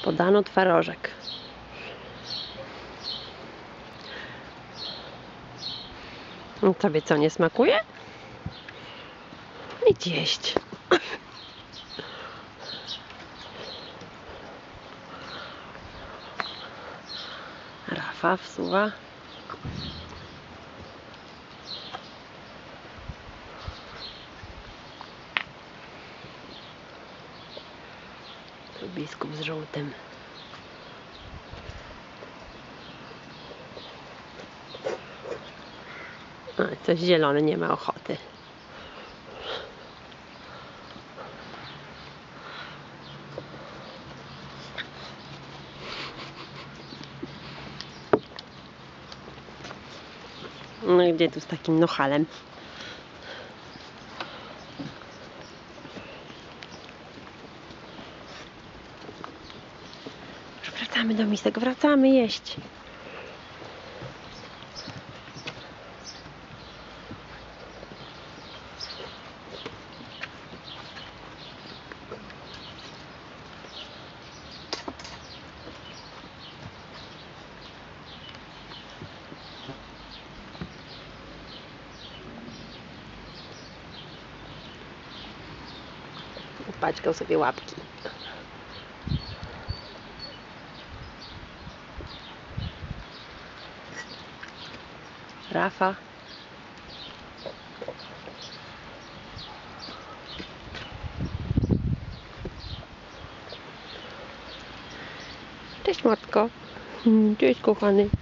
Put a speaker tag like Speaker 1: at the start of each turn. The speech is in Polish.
Speaker 1: Podano twarożek. Tobie co, nie smakuje? Idź jeść. Rafa wsuwa. Tu biskup z żółtym. Coś zielony, nie ma ochoty. No i gdzie tu z takim nochalem? Wracamy do misek, wracamy jeść. Paćkał sobie łapki. Rafa. Cześć matko. Cześć kochany.